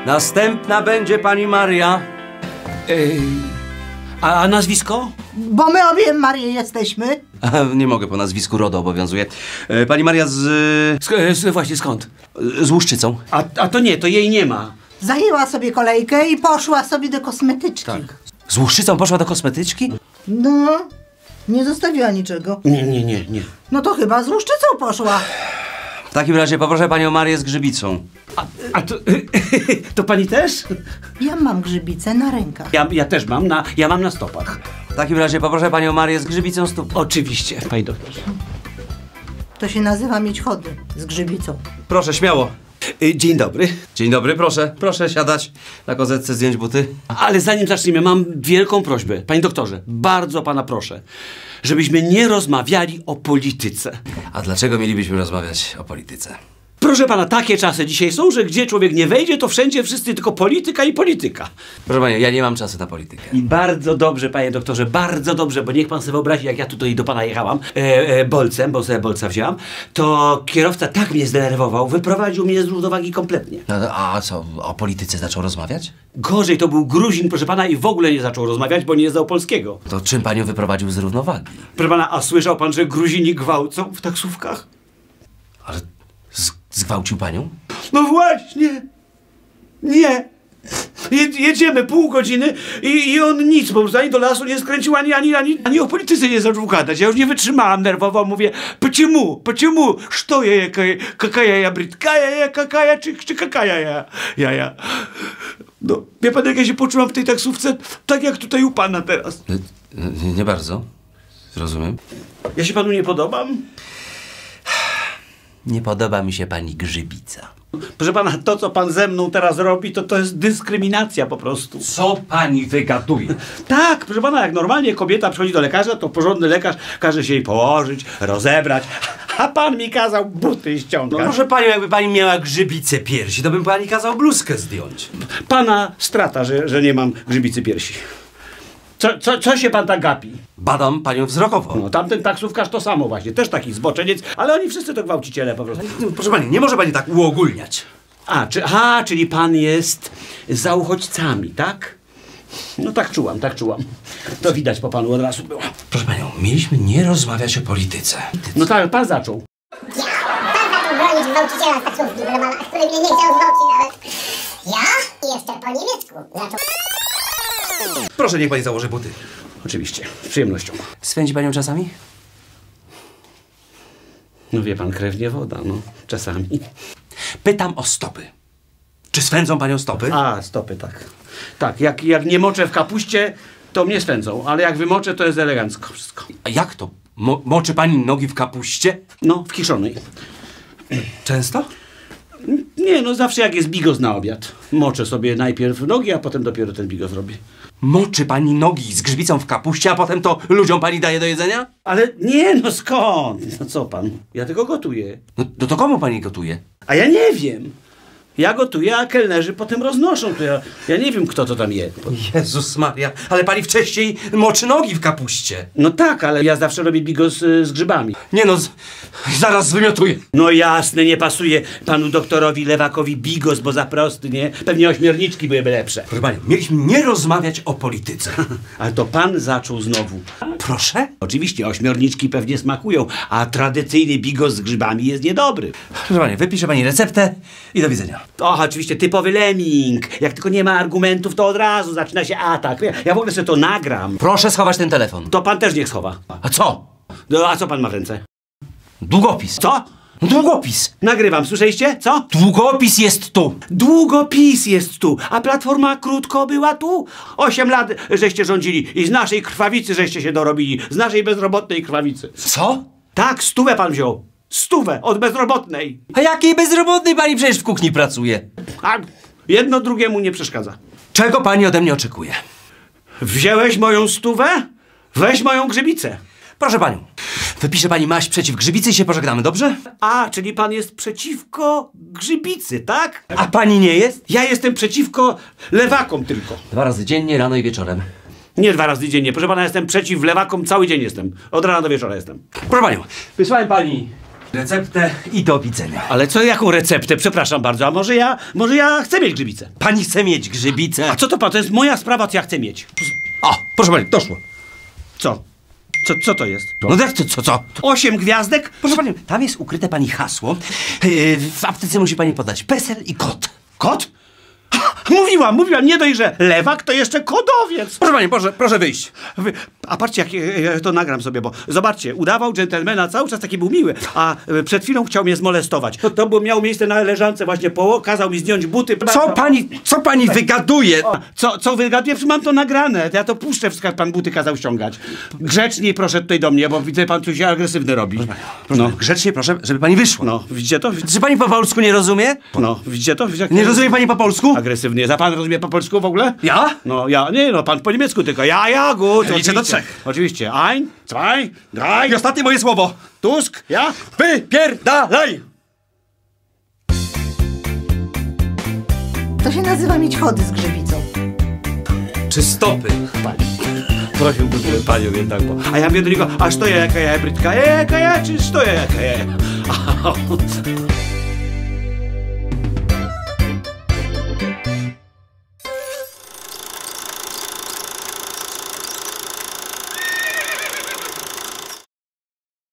Następna będzie pani Maria. A nazwisko? Bo my obie Marie jesteśmy. Nie mogę, po nazwisku RODO obowiązuje. Pani Maria Właśnie skąd? z Łuszczycą. A to nie, to jej nie ma. Zajęła sobie kolejkę i poszła sobie do kosmetyczki. Tak. Z Łuszczycą poszła do kosmetyczki? No, nie zostawiła niczego. Nie. No to chyba z Łuszczycą poszła. W takim razie poproszę panią Marię z Grzybicą. A to, to pani też? Ja mam grzybicę na rękach. Ja też mam, ja mam na stopach. W takim razie poproszę panią Marię z Grzybicą stóp. Oczywiście, panie doktorze. To się nazywa mieć chody z grzybicą. Proszę, śmiało. Dzień dobry. Dzień dobry, proszę. Proszę siadać na kozetce, zdjąć buty. Ale zanim zaczniemy, mam wielką prośbę. Panie doktorze, bardzo pana proszę, żebyśmy nie rozmawiali o polityce. A dlaczego mielibyśmy rozmawiać o polityce? Proszę pana, takie czasy dzisiaj są, że gdzie człowiek nie wejdzie, to wszędzie wszyscy tylko polityka i polityka. Proszę pani, ja nie mam czasu na politykę. I bardzo dobrze, panie doktorze, bardzo dobrze, bo niech pan sobie wyobrazi, jak ja tutaj do pana jechałam bolcem, bo sobie bolca wzięłam, to kierowca tak mnie zdenerwował, wyprowadził mnie z równowagi kompletnie. No, a co, o polityce zaczął rozmawiać? Gorzej, to był Gruzin, proszę pana, i w ogóle nie zaczął rozmawiać, bo nie znał polskiego. To czym panią wyprowadził z równowagi? Proszę pana, a słyszał pan, że Gruzini gwałcą w taksówkach? Ale zgwałcił panią? No właśnie! Nie! Jedziemy pół godziny i on nic, po prostu ani do lasu nie skręcił, ani o polityce nie zaczął gadać. Ja już nie wytrzymałam, nerwowo mówię, почему, что я, какая я бриткая, какая, czy какая ja. No, wie pan, jak ja się poczułam w tej taksówce, tak jak tutaj u pana teraz. Nie bardzo. Rozumiem. Ja się panu nie podobam? Nie podoba mi się pani Grzybica. Proszę pana, to co pan ze mną teraz robi, to jest dyskryminacja po prostu. Co pani wygaduje? Tak, proszę pana, jak normalnie kobieta przychodzi do lekarza, to porządny lekarz każe się jej położyć, rozebrać, a pan mi kazał buty ściągać. No proszę panią, jakby pani miała grzybicę piersi, to bym pani kazał bluzkę zdjąć. Pana strata, że nie mam grzybicy piersi. Co się pan tak gapi? Badam panią wzrokowo. No, tamten taksówkarz to samo właśnie, też taki zboczeniec, ale oni wszyscy to gwałciciele po prostu. Proszę pani, nie może pani tak uogólniać. Czyli pan jest za uchodźcami, tak? No tak czułam. To widać po panu od razu było. Proszę panią, mieliśmy nie rozmawiać o polityce. No tak, pan zaczął. Pan zaczął bronić gwałciciela z taksówki, który mnie nie chciał zwałcić nawet. Ja? I jeszcze po niemiecku zaczął... Proszę, niech pani założy buty. Oczywiście, z przyjemnością. Swędzi panią czasami? No wie pan, krew nie woda, no, czasami. Pytam o stopy. Czy swędzą panią stopy? A, stopy, tak. Tak, jak nie moczę w kapuście, to mnie swędzą, ale jak wymoczę, to jest elegancko wszystko. A jak to? Moczy pani nogi w kapuście? No, w kiszonej. Często? Nie, no zawsze jak jest bigos na obiad. Moczę sobie najpierw nogi, a potem dopiero ten bigos robię. Moczy pani nogi z grzybicą w kapuście, a potem to ludziom pani daje do jedzenia? Ale nie, no skąd? No co pan? Ja tylko gotuję. No to komu pani gotuje? A ja nie wiem. Ja gotuję, a kelnerzy potem roznoszą. To ja nie wiem, kto to tam je. Jezus Maria, ale pani wcześniej moczy nogi w kapuście. No tak, ale ja zawsze robię bigos z grzybami. Nie no, zaraz zwymiotuję. No jasne, nie pasuje panu doktorowi Lewakowi bigos, bo za prosty, nie? Pewnie ośmiorniczki byłyby lepsze. Proszę panią, mieliśmy nie rozmawiać o polityce. Ale to pan zaczął znowu. Proszę? Oczywiście, ośmiorniczki pewnie smakują, a tradycyjny bigos z grzybami jest niedobry. Proszę pani, wypisze pani receptę i do widzenia. Och, oczywiście, typowy lemming. Jak tylko nie ma argumentów, to od razu zaczyna się atak. Ja w ogóle sobie to nagram. Proszę schować ten telefon. To pan też niech schowa. A co? No, a co pan ma w ręce? Długopis. Co? Długopis. Nagrywam, słyszeliście? Co? Długopis jest tu. Długopis jest tu, a Platforma krótko była tu. 8 lat żeście rządzili i z naszej krwawicy żeście się dorobili. Z naszej bezrobotnej krwawicy. Co? Tak, 100 pan wziął. 100 od bezrobotnej. A jakiej bezrobotnej pani przecież w kuchni pracuje? A jedno drugiemu nie przeszkadza. Czego pani ode mnie oczekuje? Wziąłeś moją 100? Weź moją grzybicę. Proszę panią, wypisze pani maść przeciw grzybicy i się pożegnamy, dobrze? A, czyli pan jest przeciwko grzybicy, tak? A pani nie jest? Ja jestem przeciwko lewakom tylko. 2 razy dziennie, rano i wieczorem. Nie 2 razy dziennie. Proszę pana, jestem przeciw lewakom, cały dzień jestem. Od rana do wieczora jestem. Proszę panią, wysłałem pani Receptę i do widzenia. Ale co, jaką receptę? Przepraszam bardzo, a może ja chcę mieć grzybicę? Pani chce mieć grzybicę? A co to pan? To jest moja sprawa, co ja chcę mieć. O, proszę pani, doszło. Co? Co to jest? No jak to, co? 8 gwiazdek? Proszę pani, tam jest ukryte pani hasło. W aptece musi pani podać PESEL i kod. Kot? Mówiłam, nie dość, że lewak, to jeszcze kodowiec. Proszę pani, proszę wyjść. A patrzcie, jak ja to nagram sobie, bo zobaczcie, udawał dżentelmena, cały czas taki był miły, a przed chwilą chciał mnie zmolestować. To miało miejsce na leżance właśnie, kazał mi zdjąć buty. Co pani wygaduje? Co wygaduję? Przecież mam to nagrane, ja to puszczę, pan buty kazał ściągać. Grzeczniej proszę tutaj do mnie, bo widzę, pan tu się agresywny robi. No. Grzecznie proszę, żeby pani wyszła. No, widzicie to? Czy pani po polsku nie rozumie? No, widzicie to? Nie rozumie pani po polsku? Agresywnie. Za pan rozumie po polsku w ogóle? Ja? No, ja, nie, no, pan po niemiecku tylko. Ja, gut. Liczę do oczywiście. 3. Oczywiście. Ein, zwei, drei. I ostatnie moje słowo. Tusk, ja? Wypierdalaj! To się nazywa mieć chody z grzybicą. Czy stopy? Prosiłbym panią jednak, bo... A ja mówię do niego, a što je, jaka je brydka? Jaka ja, czy što je, jaka je?